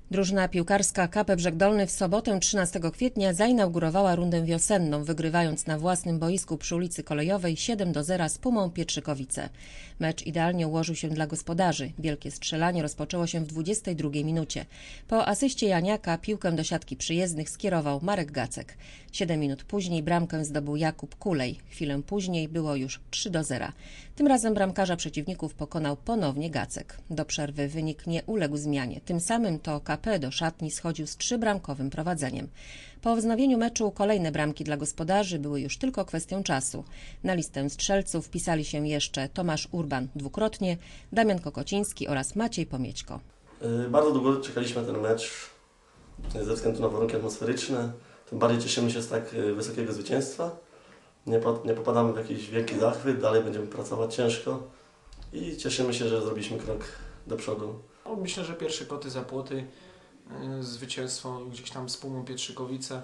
Drużyna piłkarska KP Brzeg Dolny w sobotę 13 kwietnia zainaugurowała rundę wiosenną, wygrywając na własnym boisku przy ulicy Kolejowej 7-0 z Pumą Pietrzykowice. Mecz idealnie ułożył się dla gospodarzy. Wielkie strzelanie rozpoczęło się w 22 minucie. Po asyście Janiaka piłkę do siatki przyjezdnych skierował Marek Gacek. 7 minut później bramkę zdobył Jakub Kulej. Chwilę później było już 3-0. Tym razem bramkarza przeciwników pokonał ponownie Gacek. Do przerwy wynik nie uległ zmianie. Tym samym to KP do szatni schodził z 3-bramkowym prowadzeniem. Po wznowieniu meczu kolejne bramki dla gospodarzy były już tylko kwestią czasu. Na listę strzelców wpisali się jeszcze Tomasz Urban dwukrotnie, Damian Kokociński oraz Maciej Pomiećko. Bardzo długo czekaliśmy na ten mecz ze względu na warunki atmosferyczne. Tym bardziej cieszymy się z tak wysokiego zwycięstwa. Nie popadamy w jakiś wielki zachwyt, dalej będziemy pracować ciężko i cieszymy się, że zrobiliśmy krok do przodu. Myślę, że pierwsze koty za płoty, zwycięstwo gdzieś tam z Pumą Pietrzykowice.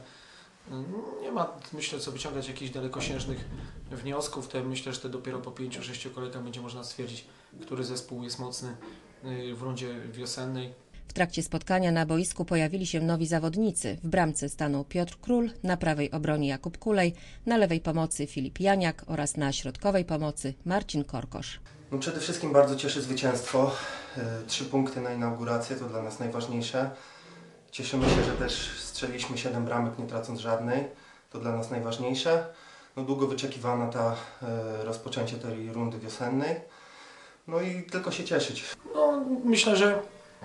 Nie ma, myślę, co wyciągać jakichś dalekosiężnych wniosków. Myślę, że to dopiero po 5-6 kolejkach będzie można stwierdzić, który zespół jest mocny w rundzie wiosennej. W trakcie spotkania na boisku pojawili się nowi zawodnicy. W bramce stanął Piotr Król, na prawej obronie Jakub Kulej, na lewej pomocy Filip Janiak oraz na środkowej pomocy Marcin Korkosz. Przede wszystkim bardzo cieszy zwycięstwo. 3 punkty na inaugurację to dla nas najważniejsze. Cieszymy się, że też strzeliliśmy 7 bramek, nie tracąc żadnej. To dla nas najważniejsze. Długo wyczekiwana rozpoczęcie tej rundy wiosennej. I tylko się cieszyć. Myślę, że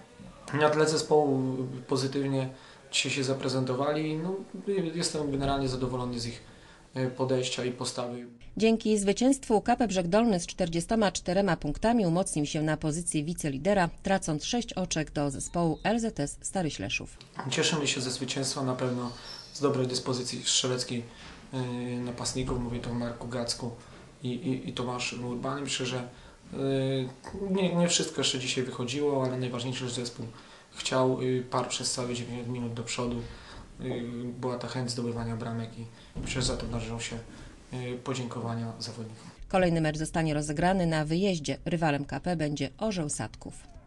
na tle zespołu pozytywnie dzisiaj się zaprezentowali. Jestem generalnie zadowolony z ich podejścia i postawy. Dzięki zwycięstwu KP Brzeg Dolny z 44 punktami umocnił się na pozycji wicelidera, tracąc 6 oczek do zespołu LZS Stary Śleszów. Cieszymy się ze zwycięstwa na pewno z dobrej dyspozycji strzeleckiej napastników, mówię tu o Marku Gacku i Tomaszu Urbanie. Myślę, że nie wszystko jeszcze dzisiaj wychodziło, ale najważniejsze, że zespół chciał par przez całe 9 minut do przodu. Była ta chęć zdobywania bramek i myślę, że za to należą się podziękowania zawodnikom. Kolejny mecz zostanie rozegrany na wyjeździe. Rywalem KP będzie Orzeł Sadków.